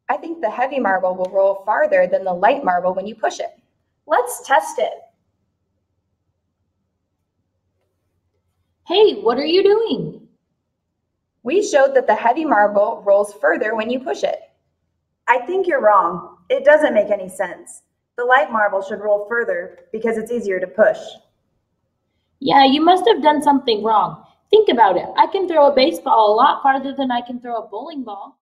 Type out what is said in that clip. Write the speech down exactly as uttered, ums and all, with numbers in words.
I think the heavy marble will roll farther than the light marble when you push it. Let's test it. Hey, what are you doing? We showed that the heavy marble rolls further when you push it. I think you're wrong. It doesn't make any sense. The light marble should roll further because it's easier to push. Yeah, you must have done something wrong. Think about it. I can throw a baseball a lot farther than I can throw a bowling ball.